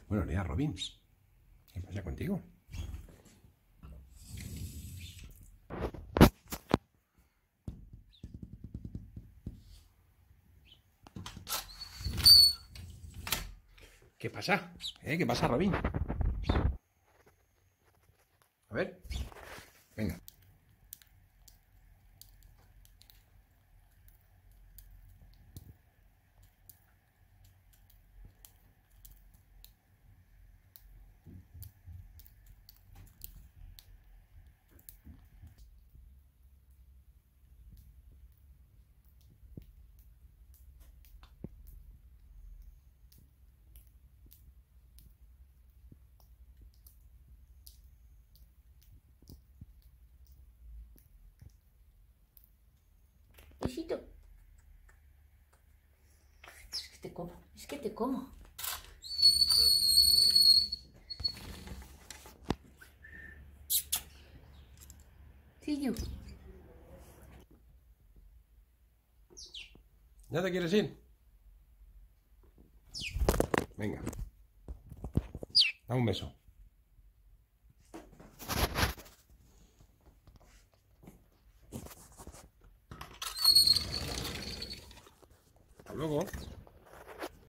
Buenos días, Robin. ¿Qué pasa contigo? ¿Qué pasa? ¿Qué pasa, Robin? A ver. Venga. Besito. Es que te como, es que te como. Sí, yo. ¿Ya te quieres ir? Venga. Dame un beso. Hasta luego.